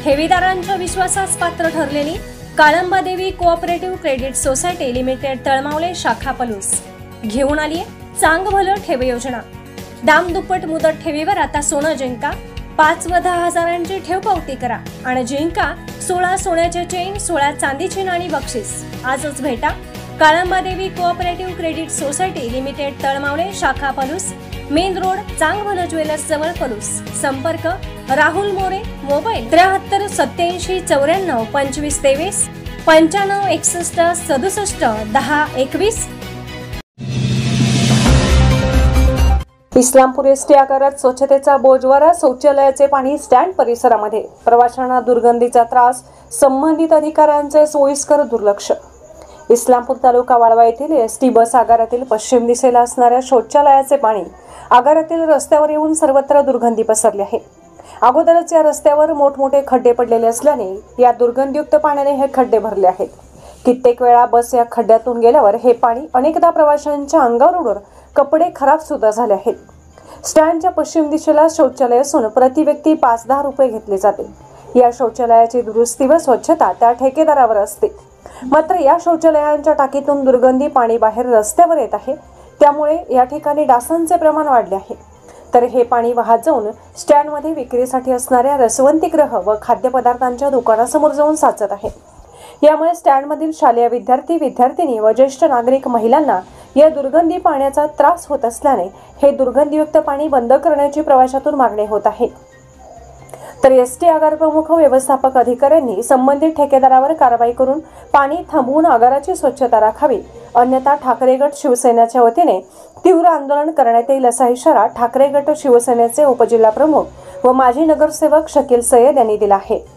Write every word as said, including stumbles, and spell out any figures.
ठेवीदारांच्या विश्वासास पात्र ठरलेली Kalambadevi cooperative credit society limited Talmavale शाखा पलूस घेऊन आली चांग भलं ठेव योजना। दाम दुप्पट मुदत ठेवीवर आता सोनं जिंका, पाच व दहा हजारांची ठेव पावती करा आणि जिंका सोळा सोन्याचे चेन, सोळा चांदीची नाणी बक्षीस। आजच भेटा Kalambadevi cooperative credit society limited Talmavale शाखा पलूस, मेन रोड, चांग भलं ज्वेलर्स जवळ पलूस। संपर्क राहुल मोरे, मोबाईल त्र्याहत्तर सत्याऐंशी चौऱ्याण्णव पंचवीस तेवीस पंच्याण्णव एकसष्ट सदुसष्ट दहा एकवीस। इस्लामपूर एसटी आगारात स्वच्छतेचा बोजवारा, शौचालयाचे पाणी स्टँड परिसरामध्ये, प्रवाशांना दुर्गंधीचा त्रास, संबंधित अधिकाऱ्यांचे सोयीस्कर दुर्लक्ष। इस्लामपूर तालुका वाळवा येथील एसटी बस आगारातील पश्चिम दिशेला असणाऱ्या शौचालयाचे पाणी आगारातील रस्त्यावर येऊन सर्वत्र दुर्गंधी पसरली आहे। अगोदरच या रस्त्यावर मोठमोठे खड्डे पडलेले असल्याने या दुर्गंधीयुक्त पाण्याने हे खड्डे भरले आहेत। कित्येक वेळा बस या खड्ड्यातून गेल्यावर हे पाणी अनेकदा प्रवाशांच्या अंगावर उडून कपडे खराब सुद्धा झाले आहेत। स्टँडच्या पश्चिम दिशेला शौचालय असून प्रति व्यक्ती पाच दहा रुपये घेतले जाते। या शौचालयाची दुरुस्ती व स्वच्छता त्या ठेकेदारावर असते। मात्र या शौचालयांच्या टाकीतून दुर्गंधी पाणी बाहेर रस्त्यावर येत आहे, त्यामुळे या ठिकाणी डासांचे प्रमाण वाढले आहे। तर हे पाणी वाहत जाऊन स्टँडमध्ये विक्रीसाठी असणाऱ्या रसवंतीगृह व खाद्यपदार्थांच्या दुकानासमोर जाऊन साचत आहे। यामुळे स्टँडमधील शालेय विद्यार्थी, विद्यार्थिनी व ज्येष्ठ नागरिक महिलांना या दुर्गंधी पाण्याचा त्रास होत असल्याने हे दुर्गंधीयुक्त पाणी बंद करण्याची प्रवाशातून मागणी होत आहे। तर एसटी आगार प्रमुख व्यवस्थापक अधिकाऱ्यांनी संबंधित ठेकेदारावर कारवाई करून पाणी थांबवून आगाराची स्वच्छता राखावी, अन्यथा ठाकरे गट शिवसेनेच्या वतीने तीव्र आंदोलन करण्यात येईल असा इशारा ठाकरे गट शिवसेनेचे उपजिल्हा प्रमुख व माजी नगरसेवक शकील सय्यद यांनी दिला आहे।